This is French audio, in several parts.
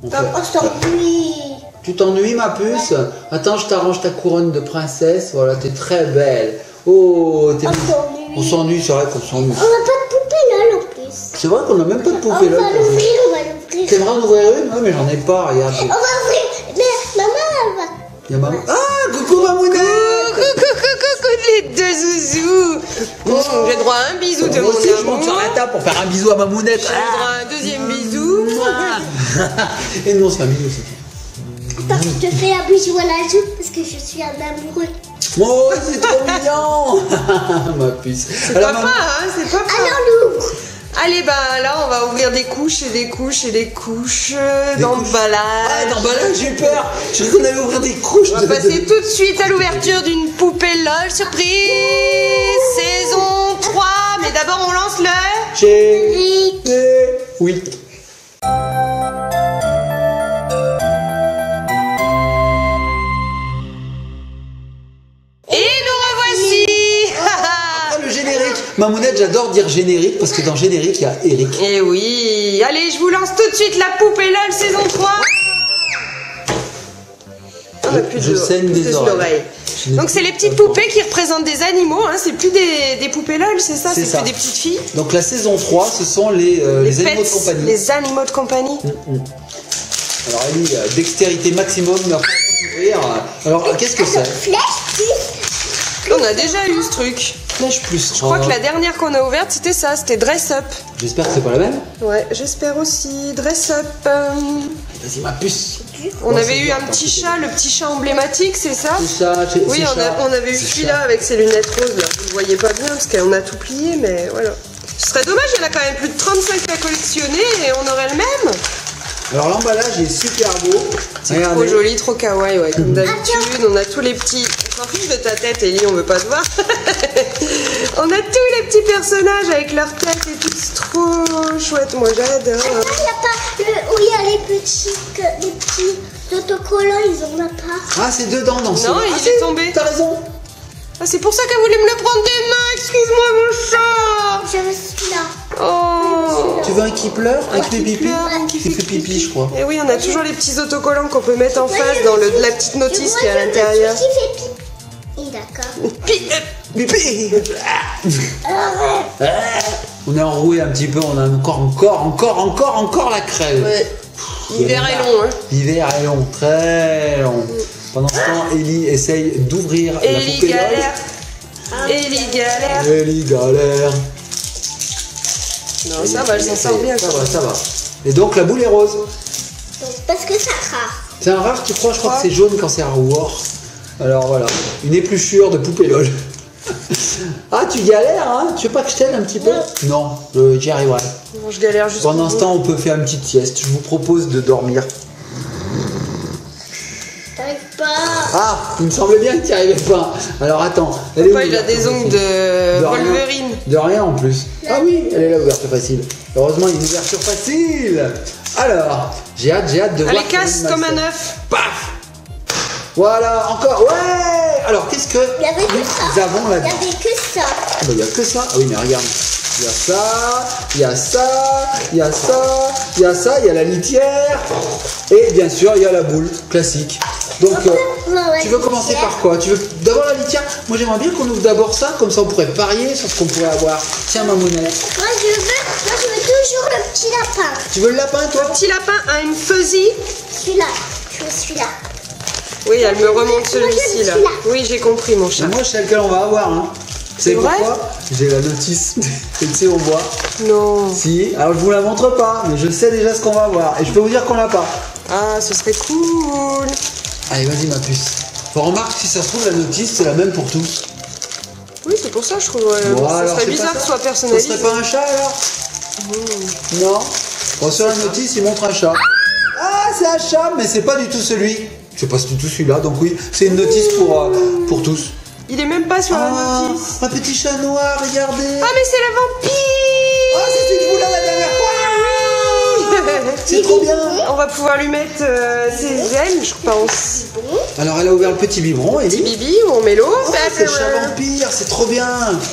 On s'ennuie. Tu t'ennuies, ma puce? Ouais. Attends, je t'arrange ta couronne de princesse. Voilà, t'es très belle. Oh, t'es... On s'ennuie, c'est vrai qu'on s'ennuie. On n'a pas de poupée là en plus. C'est vrai qu'on n'a même pas de poupée là. On va l'ouvrir. T'aimerais en ouvrir une? Ouais, mais j'en ai pas, regarde. On va ouvrir. Mais maman, elle va. Il y a maman. Ah, coucou Mamounette. Coucou les deux zouzous. J'ai droit à un bisou de mon amour. Je monte sur la table pour faire un bisou à Mamounette. J'ai droit à un deuxième bisou. Et nous on se fait un bisou aussi. Attends, je te fais un bisou à la joue parce que je suis un amoureux. Oh, c'est trop mignon. Ma puce. C'est papa, hein, c'est papa. Alors l'ouvre. Allez, bah là, on va ouvrir des couches et des couches et des couches d'emballage. Ah, d'emballage, j'ai eu peur. Je crois qu'on allait ouvrir des couches. On va passer tout de suite à l'ouverture d'une poupée LOL surprise saison 3. Mais d'abord, on lance le... Générique. Oui. Mamounette, j'adore dire générique parce que dans générique, il y a Eric. Et oui. Allez, je vous lance tout de suite la poupée LOL saison 3. On a plus je saigne des oreilles. Donc c'est les petites poupées qui représentent des animaux, hein. C'est plus des poupées LOL, c'est ça, c'est plus des petites filles. Donc la saison 3, ce sont les animaux de compagnie. Les animaux de compagnie. Alors Ellie, dextérité maximum, mais après ouvrir. Alors qu'est-ce que c'est? On a déjà eu ce truc. Flèche plus. Je crois que la dernière qu'on a ouverte, c'était ça, c'était Dress Up. J'espère que c'est pas la même. Ouais, j'espère aussi. Dress Up. Vas-y, ma puce. On avait eu un petit chat, le petit chat emblématique, c'est ça? Oui, on avait eu celui-là avec ses lunettes roses, là. Vous le voyez pas bien parce qu'on a tout plié, mais voilà. Ce serait dommage, il y en a quand même plus de 35 à collectionner et on aurait le même. Alors l'emballage est super beau. C'est trop joli, trop kawaii, ouais. Comme d'habitude, on a tous les petits... On s'en fiche de ta tête, Ellie, on veut pas te voir. On a tous les petits personnages avec leur tête et tout, c'est trop chouette, moi j'adore. Il n'y a pas où il y a les petits autocollants, ils en ont pas. Ah, c'est dedans dans ce... Non, il est tombé. T'as raison. Ah, c'est pour ça qu'elle voulait me le prendre des mains, excuse-moi mon chat. Je veux celui-là. Oh. Tu veux un qui pleure? Un qui fait pipi? Qui fait pipi, je crois. Et oui, on a toujours les petits autocollants qu'on peut mettre en face dans la petite notice qui est à l'intérieur. Qui fait pipi. D'accord. Pipi. On est enroué un petit peu, on a encore la crève. Ouais. L'hiver est long, hein. L'hiver est long, très long. Pendant ce temps, Ellie essaye d'ouvrir la poupée galère. Ellie galère. Ellie galère. Non, ça va, elle s'en sort bien. Ça va. Et donc la boule est rose. Parce que c'est rare. C'est un rare, tu crois? Je crois que c'est jaune quand c'est rare. Alors voilà, une épluchure de poupée LOL. Ah, tu galères, hein? Tu veux pas que je t'aide un petit peu? Non, j'y arriverai. Non, je galère juste. Pendant ce temps, on peut faire une petite sieste. Je vous propose de dormir. T'arrives pas. Ah, il me semblait bien que tu n'y arrivais pas. Alors attends. Papa, il a des ongles de Wolverine. De rien en plus. Ah oui, elle est là, ouverture facile. Heureusement, il y a une ouverture facile. Alors, j'ai hâte de voir. Allez, casse comme un œuf. Paf. Voilà, encore. Ouais. Alors, qu'est-ce que nous avons là-dedans? Il n'y avait que ça. Ah bah, il n'y a que ça. Ah oui, mais regarde. Il y a ça, il y a ça, il y a ça, il y a ça, il y a la litière. Et bien sûr, il y a la boule, classique. Donc, tu veux commencer par quoi? Tu veux d'abord la litière? Moi, j'aimerais bien qu'on ouvre d'abord ça, comme ça on pourrait parier sur ce qu'on pourrait avoir. Tiens, Mamounette. Moi, je veux toujours le petit lapin. Tu veux le lapin, toi? Le petit lapin a une fuzzy. Celui-là, je veux celui-là. Oui, elle me remonte celui-ci, là. Oui, j'ai compris, mon chat. Et moi, je sais lequel on va avoir, hein. C'est pourquoi? J'ai la notice. Et tu sais, on voit. Non. Si, alors je vous la montre pas, mais je sais déjà ce qu'on va avoir. Et je peux vous dire qu'on l'a pas. Ah, ce serait cool. Allez, vas-y, ma puce. Faut remarquer, si ça se trouve, la notice, c'est la même pour tous. Oui, c'est pour ça, je trouve. Ça serait bizarre que ce soit personnalisé. Ce serait pas un chat, alors? Non. Bon, sur la notice, il montre un chat. Ah, c'est un chat, mais c'est pas du tout celui. C'est pas du tout celui-là, donc oui, c'est une notice pour tous. Il est même pas sur la notice. Un petit chat noir, regardez. Ah, mais c'est la vampire. Ah, c'est celui que vous l'avez la dernière fois. C'est trop bien. On va pouvoir lui mettre ses ailes, je pense. Alors elle a ouvert le petit biberon, Ellie. Petit bibi où on met l'eau. C'est le chat vampire, c'est trop bien.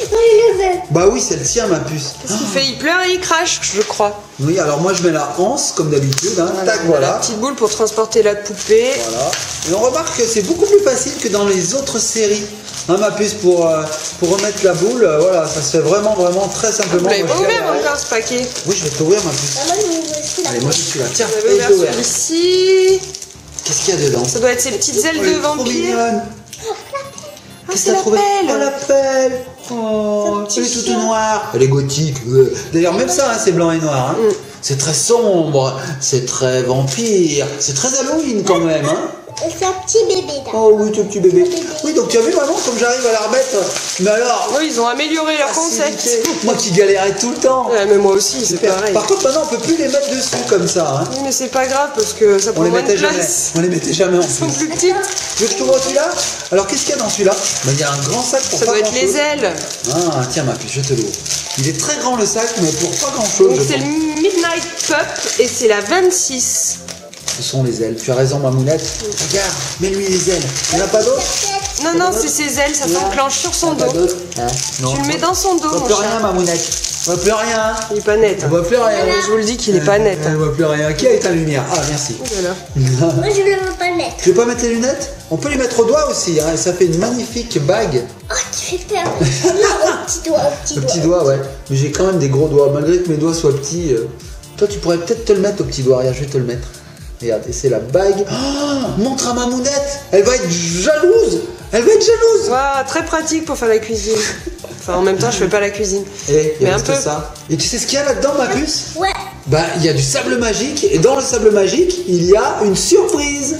Bah oui, c'est le tien, ma puce. Qu'est-ce qu'il fait? Il pleure et il crache, je crois. Oui, alors moi je mets la anse comme d'habitude. Hein. Tac, voilà. La petite boule pour transporter la poupée. Voilà. Et on remarque que c'est beaucoup plus facile que dans les autres séries. Hein, ma puce, pour remettre la boule, voilà, ça se fait vraiment très simplement. Vous l'avez pas ouvert encore ce paquet? Oui, je vais t'ouvrir, ma puce. Allez, moi je suis là. Tiens, vous avez ouvert celui-ci. Qu'est-ce qu'il y a dedans? Ça doit être ces petites ailes de vampire. Qu'est-ce que t'as trouvé? Oh, la pelle. Oh, elle est toute noire. Elle est gothique. D'ailleurs, même ça, hein, c'est blanc et noir. Hein. C'est très sombre, c'est très vampire, c'est très Halloween quand même. Hein. C'est un petit bébé là. Oh oui, tout petit bébé. Oui, donc tu as vu maman comme j'arrive à la remettre. Mais alors. Oui, ils ont amélioré leur concept. Moi qui galérais tout le temps. Ouais, mais moi aussi, c'est pareil. Par contre, maintenant on peut plus les mettre dessus comme ça. Hein. Oui, mais c'est pas grave parce que ça prend moins de place. On les mettait jamais en Ils sont plus petits. Tu veux que je t'ouvre celui-là? Alors qu'est-ce qu'il y a dans celui-là? Ben, il y a un grand sac pour ça pas doit être les ailes. Ah tiens ma puce, je te l'ouvre. Il est très grand le sac, mais pour pas grand chose. Donc c'est le Midnight Pup et c'est la 26. Ce sont les ailes. Tu as raison, Mamounette. Regarde, mets-lui les ailes. Il n'y en a pas d'autres? Non, c'est ses ailes, ça s'enclenche sur son dos. Hein? Non, tu le mets dans son dos. On voit plus rien, Mamounette. On voit plus rien. Il est pas net. On voit plus rien. Je vous le dis qu'il est pas net. On voit plus rien. Qui a éteint la lumière? Ah, merci. Moi, je le veux pas mettre. Tu veux pas mettre les lunettes? On peut les mettre au doigt aussi. Hein. Ça fait une magnifique bague. Oh, tu fais peur. Non, au petit doigt, Le petit doigt, ouais. Mais j'ai quand même des gros doigts. Malgré que mes doigts soient petits. Toi, tu pourrais peut-être te le mettre au petit doigt. Regarde, je vais te le mettre. Regarde, et c'est la bague. Oh, montre à Mamounette. Elle va être jalouse. Elle va être jalouse. Waouh, très pratique pour faire la cuisine. Enfin, en même temps, je fais pas la cuisine. Mais un peu ça. Et tu sais ce qu'il y a là-dedans, ma puce? Ouais. Bah, il y a du sable magique. Et dans le sable magique, il y a une surprise.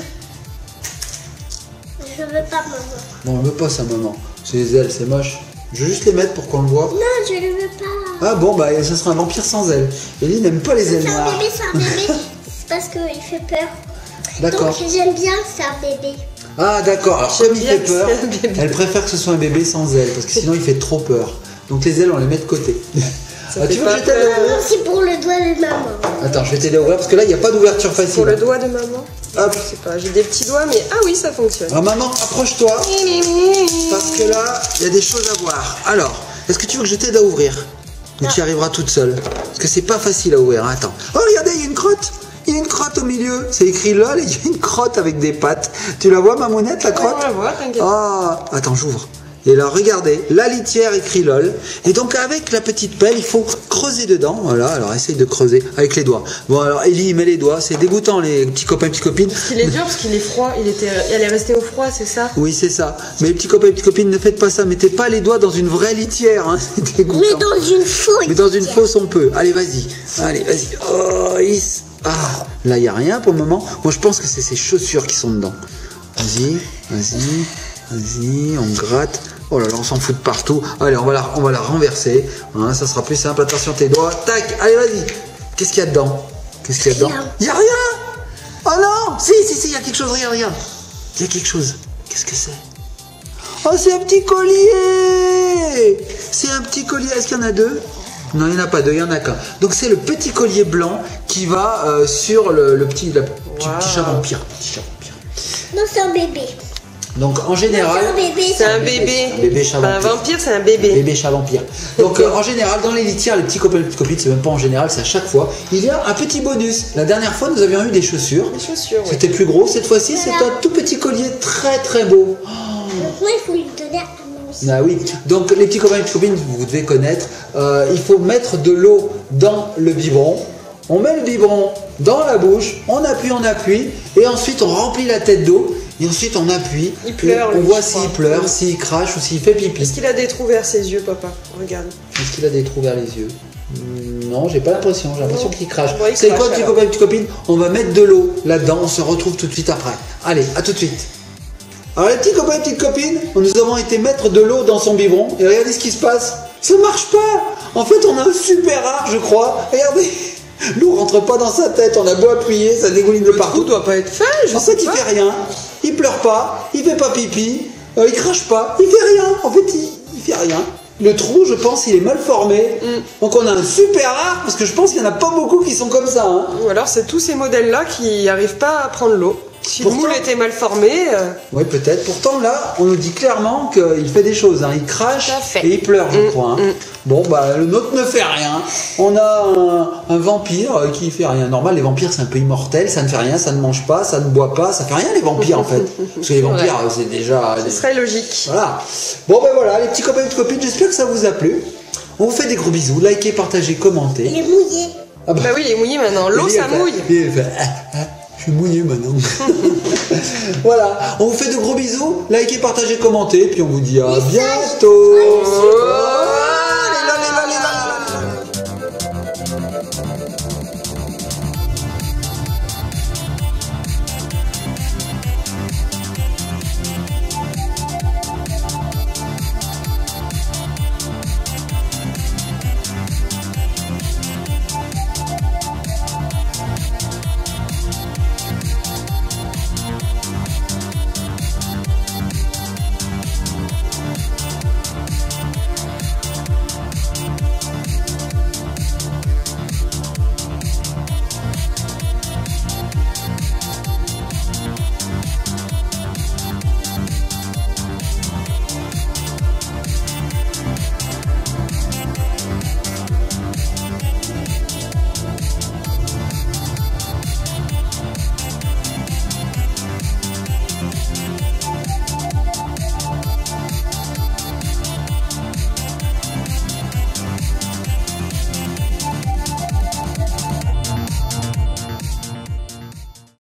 Je veux pas, maman. Bon, on veut pas ça, maman. C'est les ailes, c'est moche. Je vais juste les mettre pour qu'on le voit. Non, je le veux pas. Ah bon, bah, ça sera un vampire sans ailes. Ellie n'aime pas les ailes noires. C'est un bébé. C'est parce qu'il fait peur. D'accord. Donc, j'aime bien que c'est un bébé. Ah d'accord, alors comme il fait peur, elle préfère que ce soit un bébé sans ailes, parce que sinon il fait trop peur. Donc les ailes on les met de côté. Ah, tu veux que je t'aide à aussi pour le doigt de maman. Attends, je vais t'aider à ouvrir, parce que là il n'y a pas d'ouverture facile. Pour le doigt de maman? Hop. Je sais pas, j'ai des petits doigts, mais ah oui, ça fonctionne. Alors maman, approche-toi, parce que là, il y a des choses à voir. Alors, est-ce que tu veux que je t'aide à ouvrir? Ou tu y arriveras toute seule? Parce que c'est pas facile à ouvrir, hein. Attends. Oh regardez, il y a une crotte. Il y a une crotte au milieu, c'est écrit LOL et il y a une crotte avec des pattes. Tu la vois, Mamounette, la crotte? On la voit, t'inquiète. Ah, attends, j'ouvre. Et là, regardez, la litière écrit LOL. Et donc, avec la petite pelle, il faut creuser dedans. Voilà, alors essaye de creuser avec les doigts. Bon, alors, Ellie, met les doigts. C'est dégoûtant, les petits copains et petites copines. Parce qu'il est dur, parce qu'il est froid. Elle est restée au froid, c'est ça? Oui, c'est ça. Mais les petits copains et petites copines, ne faites pas ça. Mettez pas les doigts dans une vraie litière. Hein. C'est dégoûtant. Mais dans une fausse. Mais dans une fausse, on peut. Allez, vas-y. Allez, vas-y. Oh, ah, là, il n'y a rien pour le moment. Moi, je pense que c'est ces chaussures qui sont dedans. Vas-y, vas-y, vas-y, on gratte. Oh là là, on s'en fout de partout. Allez, on va la renverser. Hein, ça sera plus simple. Attention, tes doigts. Tac, allez, vas-y. Qu'est-ce qu'il y a dedans? Qu'est-ce qu'il y a dedans? Il n'y a rien. Oh non. Si, il y a quelque chose. Regarde. Il y a quelque chose. Qu'est-ce que c'est? Oh, c'est un petit collier. C'est un petit collier. Est-ce qu'il y en a deux? Non, il n'y en a pas deux, il n'y en a qu'un. Donc c'est le petit collier blanc qui va sur le petit chat vampire. Non, c'est un bébé. Donc en général... C'est un bébé. Un bébé chat vampire. Un vampire, c'est un bébé. Bébé chat vampire. Donc en général, dans les litières, les petits copains et les petites copines, c'est même pas en général, c'est à chaque fois, il y a un petit bonus. La dernière fois, nous avions eu des chaussures. Des chaussures, oui. C'était plus gros. Cette fois-ci, c'est un tout petit collier très très beau. Donc moi, il faut lui donner à moi aussi. Ah oui, donc les petits copains et les petites copines, vous devez connaître, il faut mettre de l'eau dans le biberon. On met le biberon dans la bouche, on appuie, et ensuite on remplit la tête d'eau, et ensuite on appuie. Il pleure, on voit s'il pleure, s'il crache ou s'il fait pipi. Est-ce qu'il a des trous vers ses yeux, papa? Regarde. Est-ce qu'il a des trous vers les yeux? Non, j'ai pas l'impression, j'ai l'impression qu'il crache. Bon, c'est quoi, petits copains et petites copines? On va mettre de l'eau là-dedans, on se retrouve tout de suite après. Allez, à tout de suite. Alors les petits copains et petites copines, nous avons été mettre de l'eau dans son biberon et regardez ce qui se passe. Ça marche pas. En fait, on a un super rare, je crois. Regardez, l'eau rentre pas dans sa tête. On a beau appuyer, ça dégouline de partout. Tout doit pas être fait. En fait, il fait rien. Il pleure pas. Il fait pas pipi. Il crache pas. Il fait rien. En fait, il fait rien. Le trou, je pense, il est mal formé. Donc on a un super rare, parce que je pense qu'il n'y en a pas beaucoup qui sont comme ça. Hein. Ou alors c'est tous ces modèles-là qui n'arrivent pas à prendre l'eau. Si le moule était mal formé... Oui, peut-être. Pourtant, là, on nous dit clairement qu'il fait des choses. Hein. Il crache et il pleure, je crois. Hein. Bon, bah, le nôtre ne fait rien. On a un vampire qui fait rien. Normal, les vampires, c'est un peu immortel. Ça ne fait rien, ça ne mange pas, ça ne boit pas. Ça fait rien, les vampires, en fait. Parce que les vampires, c'est déjà... Ce serait logique. Voilà. Bon, ben voilà, les petits copains et copines, j'espère que ça vous a plu. On vous fait des gros bisous. Likez, partagez, commentez. Il est mouillé. Ah bah oui, il est mouillé maintenant. L'eau, ça mouille. Je suis mouillé maintenant. Voilà, on vous fait de gros bisous. Likez, partagez, commentez. Puis on vous dit à bientôt.